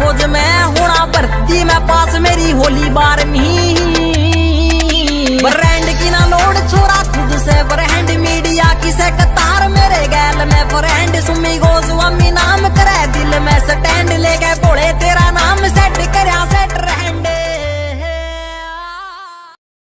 फौज में होना भर्ती में पास मेरी होली बार नहीं। ब्रांड की ना लोड छोरा खुद से ब्रांड मीडिया किसे कतार मेरे गैल में फ्रेंड सुमी गो